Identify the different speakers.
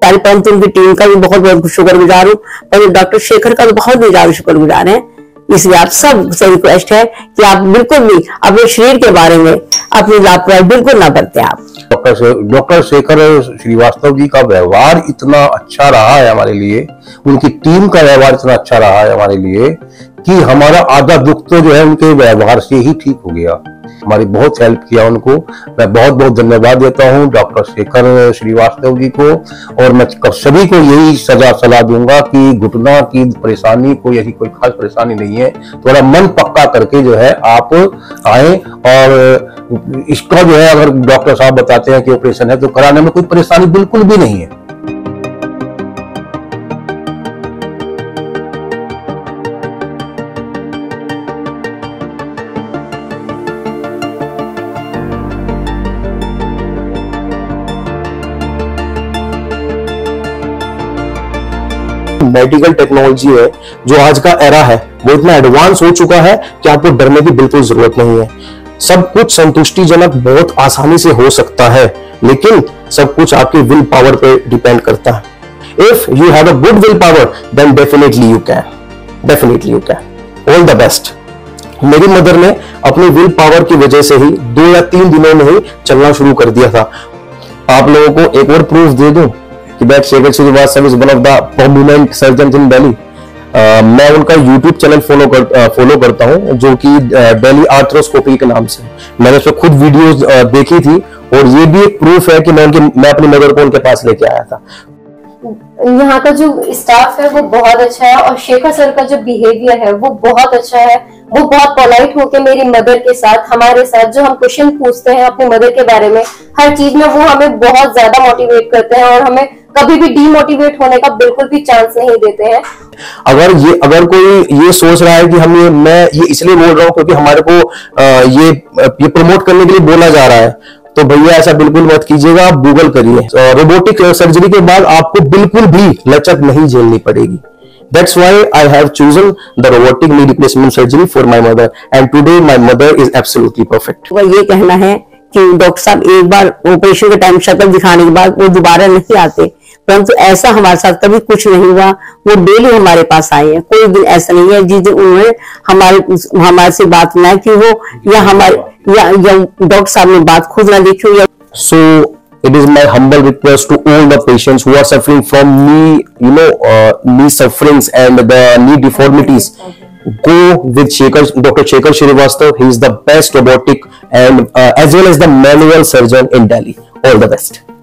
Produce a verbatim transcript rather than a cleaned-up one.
Speaker 1: सारी, परंतु उनकी टीम का भी बहुत बहुत शुक्रगुजार हूँ। पर डॉक्टर शेखर का तो बहुत ही ज्यादा शुक्रगुजार है। इसलिए आप सब से रिक्वेस्ट है कि आप बिल्कुल भी अपने शरीर के बारे में अपनी लापरवाही बिल्कुल ना बरतें। आप
Speaker 2: डॉक्टर डॉक्टर शेखर श्रीवास्तव जी का व्यवहार इतना अच्छा रहा है हमारे लिए, उनकी टीम का व्यवहार इतना अच्छा रहा है हमारे लिए कि हमारा आधा दुख तो जो है उनके व्यवहार से ही ठीक हो गया। हमारी बहुत हेल्प किया उनको। मैं बहुत बहुत धन्यवाद देता हूं डॉक्टर शेखर श्रीवास्तव जी को। और मैं सभी को यही सजा सलाह दूंगा कि घुटना की परेशानी कोई ऐसी कोई खास परेशानी नहीं है, थोड़ा मन पक्का करके जो है आप आए। और इसका जो है अगर डॉक्टर साहब बताते हैं कि ऑपरेशन है तो कराने में कोई परेशानी बिल्कुल भी नहीं है।
Speaker 3: मेडिकल टेक्नोलॉजी है जो आज का एरा है वो इतना एडवांस हो चुका है कि आपको डरने की बिल्कुल जरूरत नहीं है। सब कुछ संतुष्टिजनक बहुत आसानी से हो सकता है, लेकिन सब कुछ आपके विल पावर पे डिपेंड करता है। If you have a good will power then definitely you can, definitely you can. All the best. मेरी मदर ने अपनी विल पावर की वजह से ही दो या तीन दिनों में ही चलना शुरू कर दिया था। आप लोगों को एक और प्रूफ दे दूं कि that Shekhar Srivastava is one of the prominent surgeon in Delhi. मैं उनका यूट्यूब चैनल फॉलो कर फॉलो करता हूं जो कि दिल्ली आर्थ्रोस्कोपी के नाम से। मैंने उस पर खुद वीडियोस देखी थी और ये भी एक प्रूफ है कि मैं उनके मैं अपनी मदर को उनके पास लेके आया था।
Speaker 4: यहाँ का जो स्टाफ है वो बहुत अच्छा है और शेखर सर का जो बिहेवियर है वो बहुत अच्छा है। वो बहुत पोलाइट होके मेरी मदर के साथ, हमारे साथ जो हम क्वेश्चन पूछते हैं अपनी मदर के बारे में, हर चीज में वो हमें बहुत ज्यादा मोटिवेट करते हैं और हमें कभी भी डीमोटिवेट होने का बिल्कुल भी चांस नहीं देते हैं।
Speaker 3: अगर ये अगर कोई ये सोच रहा है कि हम ये मैं ये इसलिए बोल रहा हूँ क्योंकि हमारे को आ, ये ये प्रमोट करने के लिए बोला जा रहा है, तो भैया ऐसा बिल्कुल मत कीजिएगा। आप गूगल करिए, रोबोटिक सर्जरी के बाद आपको बिल्कुल भी लचक नहीं झेलनी पड़ेगी। That's why I have chosen the robotic knee replacement surgery for my mother, and today my mother is absolutely perfect.
Speaker 1: वो ये कहना है कि डॉक्टर साहब एक बार ऑपरेशन के टाइम शक्ल दिखाने के बाद वो दोबारा नहीं आते, परंतु ऐसा हमारे साथ कभी कुछ नहीं हुआ। वो डेली हमारे पास आए हैं, कोई दिन ऐसा नहीं है जिस दिन उन्होंने हमारे हमारे से बात ना की हो या हमारे या, या डॉक्टर साहब ने बात खुद ना देखी हो।
Speaker 3: So it is my humble request to all the patients who are suffering from knee, you know, uh, knee sufferings and the knee deformities. Go with Shekhar, Doctor Shekhar Shrivastava. He is the best robotic and uh, as well as the manual surgeon in Delhi. All the best.